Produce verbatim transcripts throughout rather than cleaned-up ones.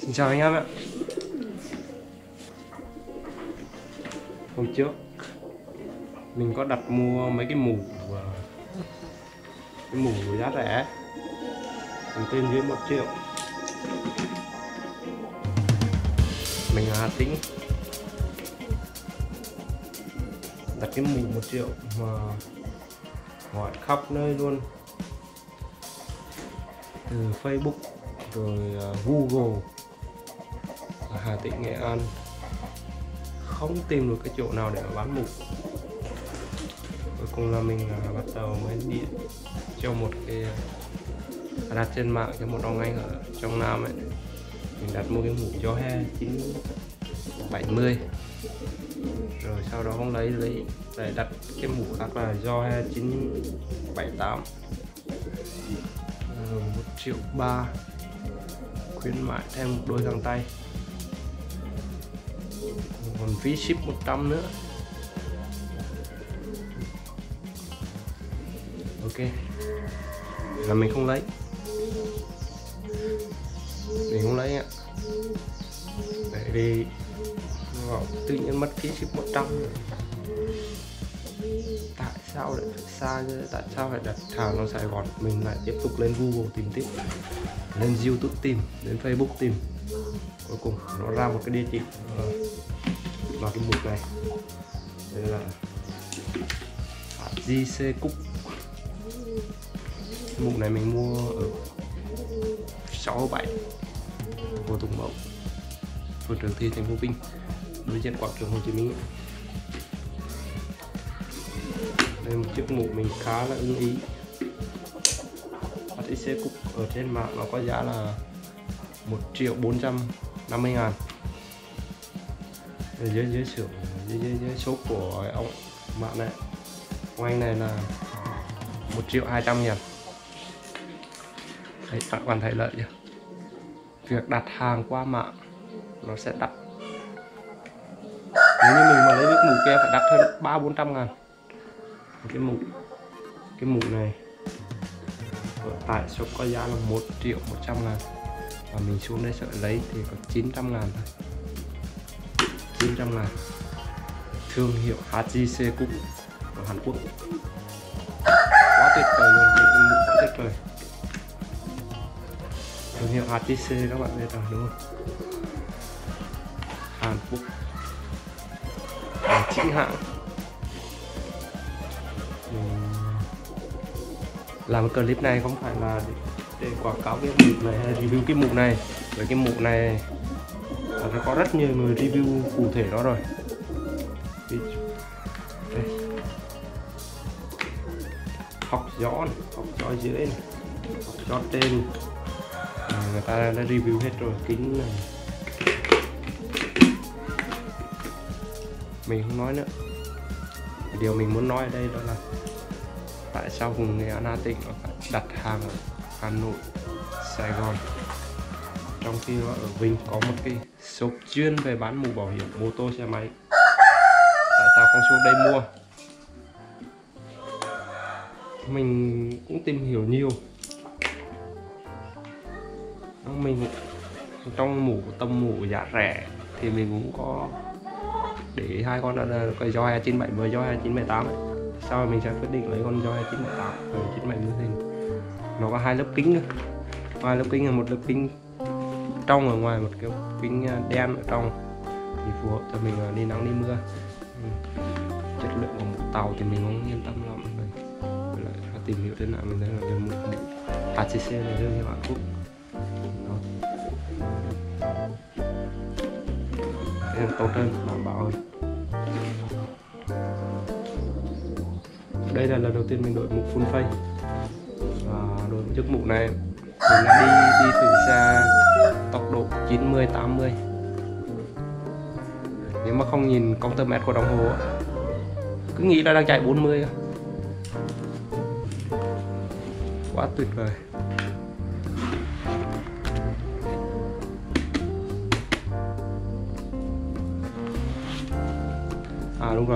Xin chào anh em ạ. Hôm trước mình có đặt mua mấy cái mũ cái mũ giá rẻ, mình trên dưới một triệu. Mình ở Hà Tĩnh đặt cái mũ một triệu mà hỏi khắp nơi luôn, từ Facebook rồi Google ở Hà Tĩnh, Nghệ An, không tìm được cái chỗ nào để mà bán mũ. Cuối cùng là mình uh, bắt đầu mới điện cho một cái đặt trên mạng cho một ông anh ở trong Nam ấy. Mình đặt mua cái mũ gió he chín bảy mươi, rồi sau đó không lấy lấy để đặt cái mũ khác là gió he chín bảy tám, rồi một triệu ba, khuyến mại thêm một đôi găng tay, còn phí ship một trăm nữa. Ok, là mình không lấy, mình không lấy ạ, tại vì tự nhiên mất phí ship một trăm. Tại sao lại phải xa như tại sao phải đặt hàng ở Sài Gòn? Mình lại tiếp tục lên Google tìm tiếp, lên YouTube tìm, đến Facebook tìm, cuối cùng nó ra một cái địa chỉ vào cái mục này. Đây là giê xê Cúc. Mục này mình mua ở sáu bảy Hồ Tùng Mậu, phường Trường Thi, thành phố Vinh, đối diện quảng trường Hồ Chí Minh. Đây một chiếc mũ mình khá là ưng ý. giê xê Cúc ở trên mạng nó có giá là một triệu bốn trăm năm mươi ngàn. Ở dưới dưới xưởng dưới dưới, dưới shop của ông bạn này, ông anh này là một triệu hai trăm ngàn. Thấy các bạn thấy lợi chưa? Việc đặt hàng qua mạng nó sẽ đắt. Nếu như mình mà lấy cái mũ kia phải đắt hơn ba bốn trăm ngàn. Cái mũ cái mũ này ở tại shop có giá là một triệu một trăm ngàn, và mình xuống đây sợ lấy thì có chín trăm ngàn thôi. chín trăm ngàn. Thương hiệu giê xê Cúc của Hàn Quốc, quá tuyệt vời luôn, cái mũ quá tuyệt vời. Thương hiệu giê xê các bạn biết rồi đúng không? Hàn Quốc là chính hãng. Làm cái clip này không phải là để, để quảng cáo cái mũ này hay review cái mũ này, với cái mũ này nó có rất nhiều người review cụ thể đó rồi. Đây. Học gió này, học gió dưới này, học gió trên, à, người ta đã review hết rồi. Kính này mình không nói nữa. Điều mình muốn nói ở đây đó là tại sao vùng Nghệ An, Hà Tĩnh phải đặt hàng ở Hà Nội, Sài Gòn, trong khi ở Vinh có một cái shop chuyên về bán mũ bảo hiểm mô tô xe máy. Tại sao không xuống đây mua? Mình cũng tìm hiểu nhiều. Mình trong mũ tầm mũ giá rẻ thì mình cũng có để hai con là cái gió he chín bảy mươi, gió he chín bảy tám ấy. Sau rồi mình sẽ quyết định lấy con gió he chín bảy tám và chín bảy mươi thì nó có hai lớp kính nữa. Hai lớp kính là một lớp kính trong ở ngoài, một cái kính đen ở trong thì phù hợp cho mình đi nắng đi mưa. Ừ. Chất lượng của mũ tàu thì mình không yên tâm lắm rồi. Với lại tìm hiểu trên mạng mình thấy là cái mũ giê xê này thương hiệu Hàn Quốc. Thế tốt hơn, đảm bảo hơn. Đây là lần đầu tiên mình đội mũ full face, và đội chiếc mũ này mình đã đi đi thử xe tốc độ chín mươi tám mươi. Nếu mà không nhìn công tơ mét của đồng hồ cứ nghĩ là đang chạy bốn mươi. Quá tuyệt vời. À đúng rồi,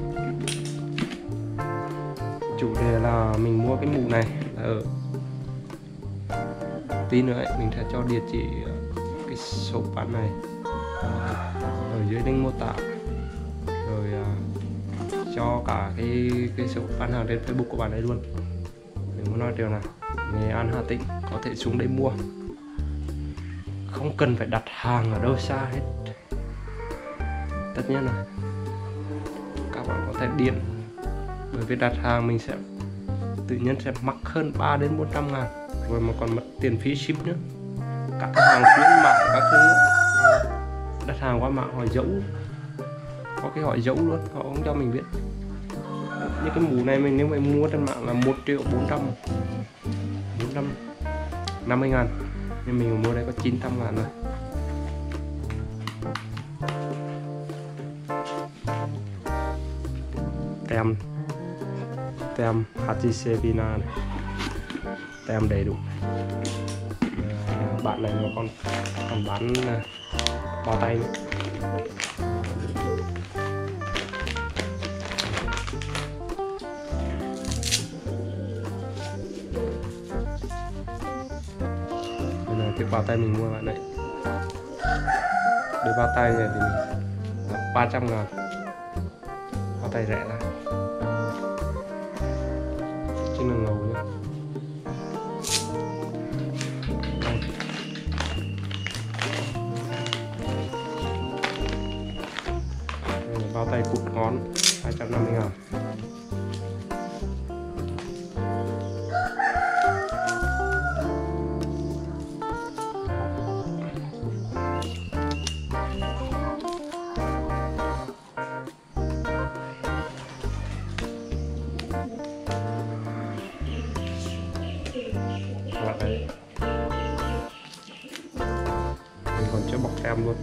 chủ đề là mình mua cái mũ này là ở tí nữa ấy, mình sẽ cho địa chỉ cái shop bán này ở dưới link mô tả, rồi uh, cho cả cái cái shop bán hàng trên Facebook của bạn ấy luôn. Mình muốn nói điều này, Nghệ An Hà Tĩnh có thể xuống đây mua, không cần phải đặt hàng ở đâu xa hết. Tất nhiên là các bạn có thể điện, bởi vì đặt hàng mình sẽ tự nhiên sẽ mắc hơn ba đến bốn trăm ngàn, rồi mà còn mất tiền phí ship nữa. Các cái hàng khuyến mại các thứ đặt hàng qua mạng họ giấu, có cái họ giấu luôn, họ không cho mình biết. Như cái mũ này mình nếu mà mua trên mạng là một triệu bốn trăm bốn trăm năm mươi ngàn, nhưng mình mua đây có chín trăm ngàn rồi. Tem tem hát giê xê Vina này, tem đầy đủ. À, bạn này nó còn còn bán bao tay nữa. Đây là cái bao tay mình mua bạn này. Đôi bao tay này thì mình ba trăm ngàn, bao tay rẻ ra, chứ là ngầu nhá. Đây là bao tay cụt ngón hai trăm năm mươi ngàn. Đấy. Mình còn chưa bọc tem luôn.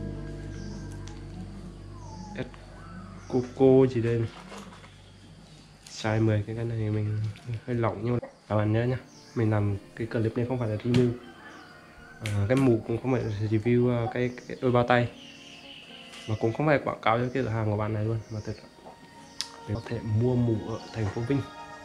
Coco gì đây này. Size mười, cái cái này mình hơi lỏng, nhưng mà các bạn nhớ nhá, mình làm cái clip này không phải là review, à, cái mũ cũng không phải là review cái, cái đôi bao tay, mà cũng không phải quảng cáo cho cái cửa hàng của bạn này luôn, mà thật mình có thể mua mũ ở thành phố Vinh.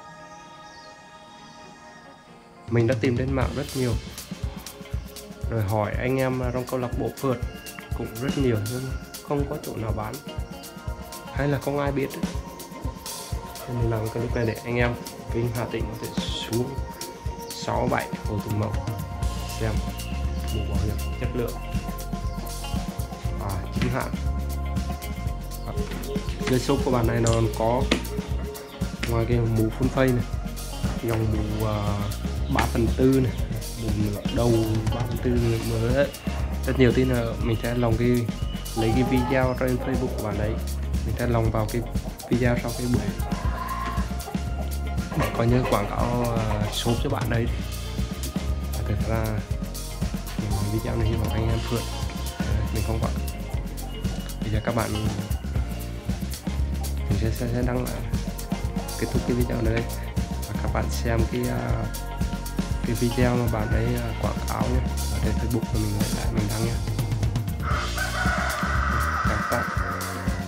Mình đã tìm trên mạng rất nhiều, rồi hỏi anh em trong câu lạc bộ phượt cũng rất nhiều, nhưng không có chỗ nào bán, hay là không ai biết ấy. Nên mình làm cái clip này để anh em Vinh Hà Tĩnh có thể xuống sáu bảy Hồ Tùng Mậu xem mũ bảo hiểm chất lượng và chính hãng. Cái shop của bạn này nó có ngoài cái mũ full face này, dòng mũ ba phần tư này, mũ nửa đầu ba phần tư mới đấy, rất nhiều. Tin là mình sẽ lòng cái lấy cái video trên Facebook của bạn đấy, mình sẽ lòng vào cái video sau cái buổi để coi như quảng cáo uh, shop cho bạn đấy. Thật ra mình video này hy vọng anh em phượt, mình không quảng. Bây giờ các bạn mình sẽ, sẽ, sẽ đăng lại kết thúc cái video này đây, và các bạn xem cái uh, cái video mà bạn ấy uh, quảng cáo nhé, ở trên Facebook của mình lại mình đăng nhé. Các bạn.